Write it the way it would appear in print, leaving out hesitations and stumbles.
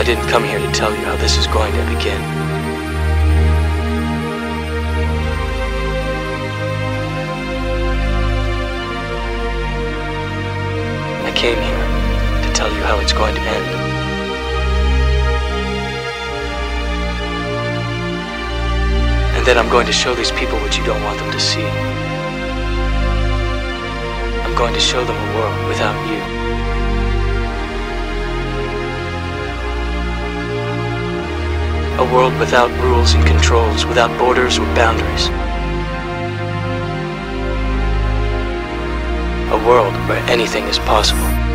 I didn't come here to tell you how this is going to begin. I came here to tell you how it's going to end. And then I'm going to show these people what you don't want them to see. I'm going to show them a world without you. A world without rules and controls, without borders or boundaries. A world where anything is possible.